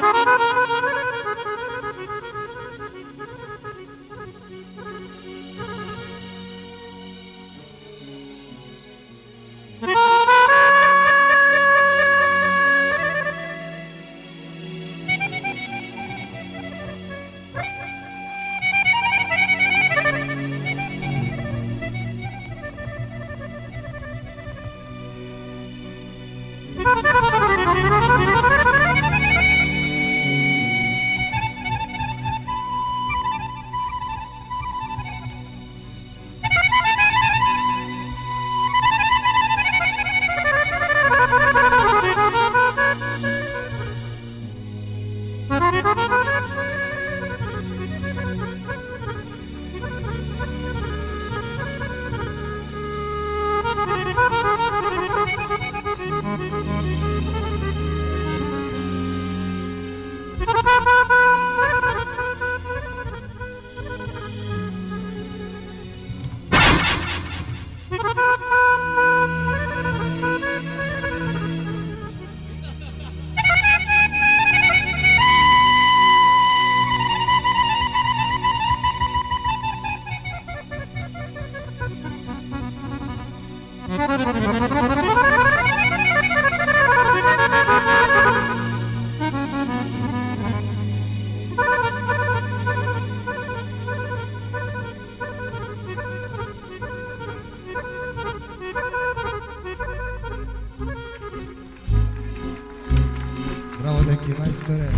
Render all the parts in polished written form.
Bravo deki, majstore.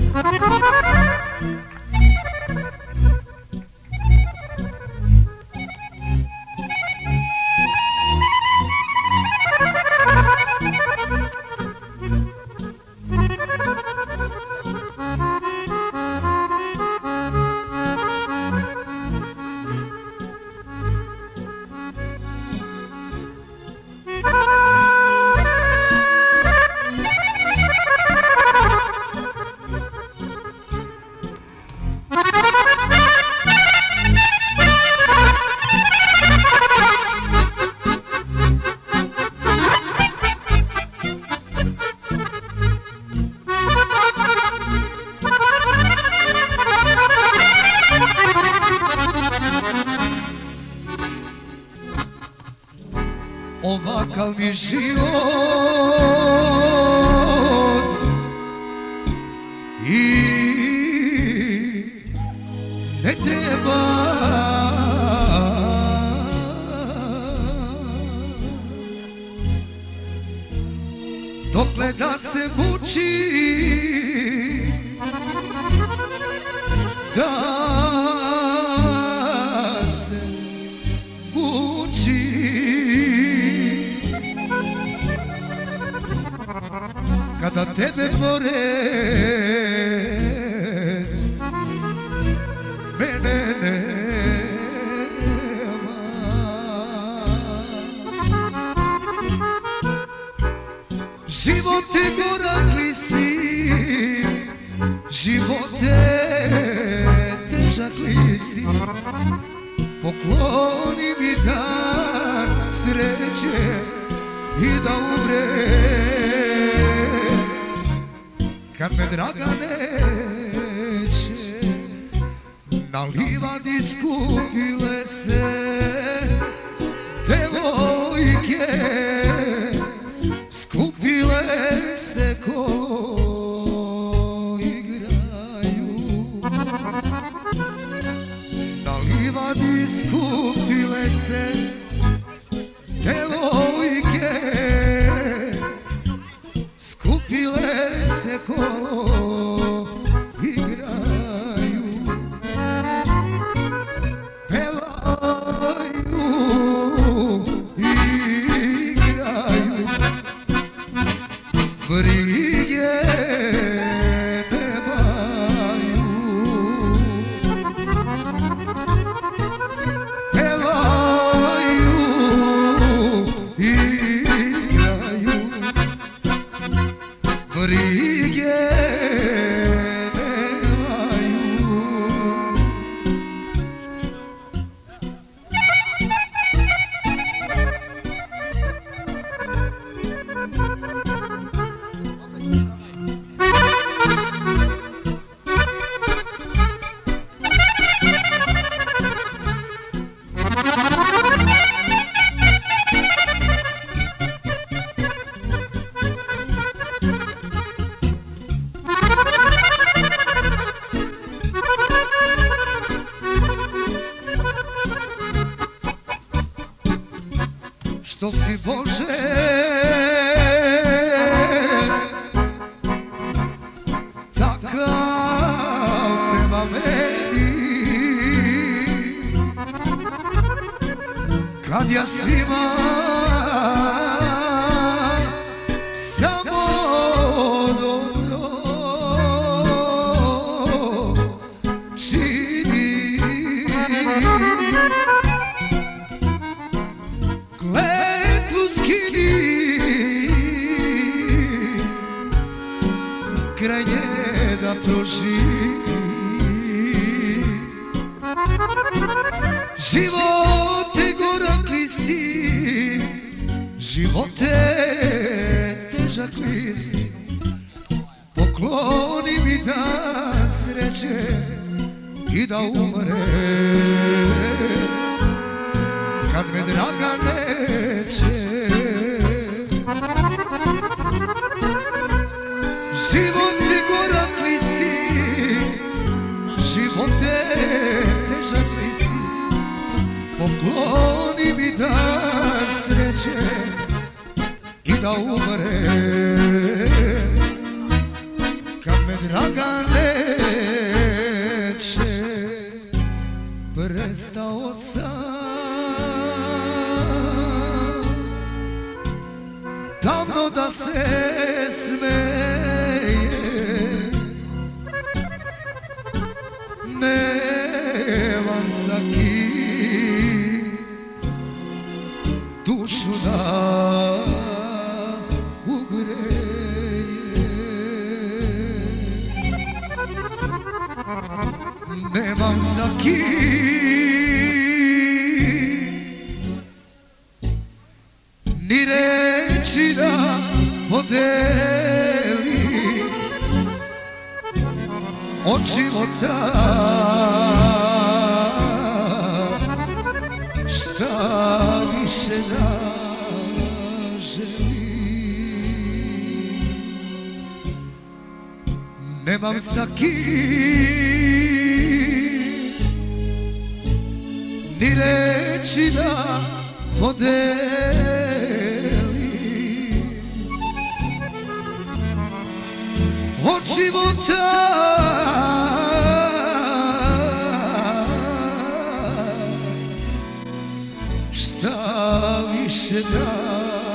Ovakav mi život i ne treba dokle da se muči, da se muči. Kada tebe pored mene nema, živote gorak li si, živote težak li si, pokloni mi dan sreće i da umrem. Kad me draga neće, na livadi skupile se devojke, skupile se ko igraju. Na livadi skupile se devojke, skupile se ko igraju, pevaju, igraju, brige nemaju, pevaju, što si Bože takav prema meni, kad ja svima samo dobro činim. Kletvu skini, kraj nje da proživim. Živote gorak li si, živote težak li si, pokloni mi dan sreće i da umre kad me draga neće. Živote gorak li si, živote težak li si, pokloni mi dan sreće i da umre kad me draga neće. Prestao sam davno da se smeje, nemam sa kim dušu da ugreje. Nemam sa kim ni reći da podeli od života šta više da želim. Nemam sa kim ni reći da podeli od života šta više da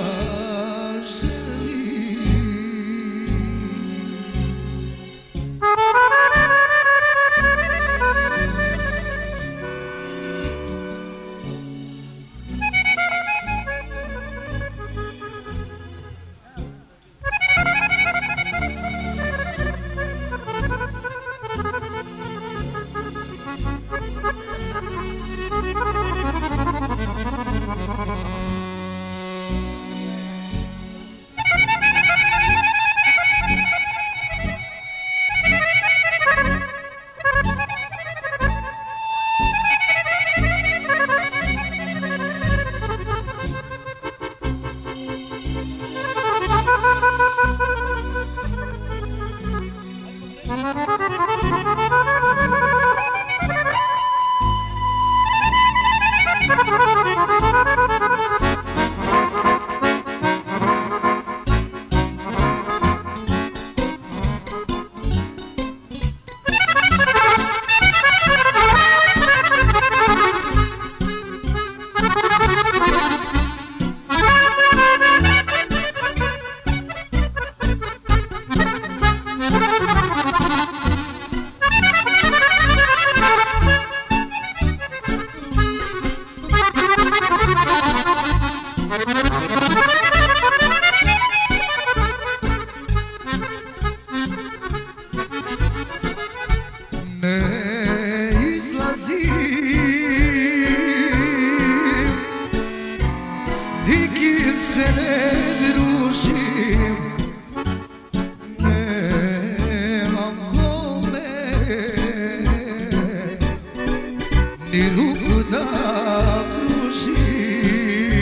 ni ruku da pruži,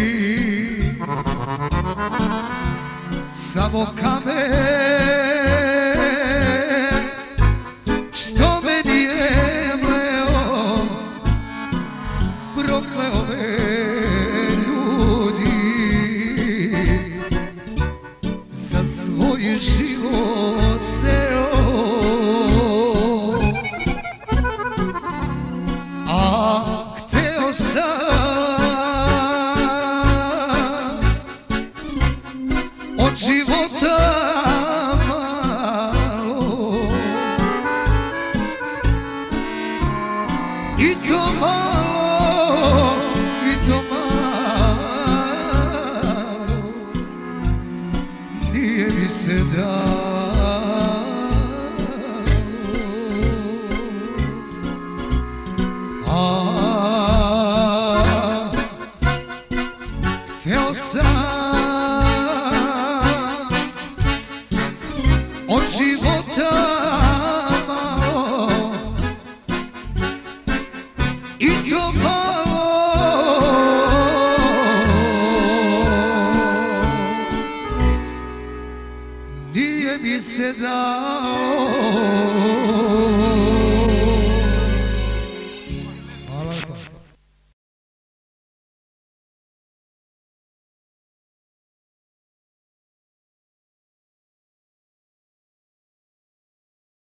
samo kamen što me nije mleo, prokleo me ljudi. I to malo, i to malo, nije mi se dalo. Hteo sam od života malo, i to malo, nije mi se dao. Hvala.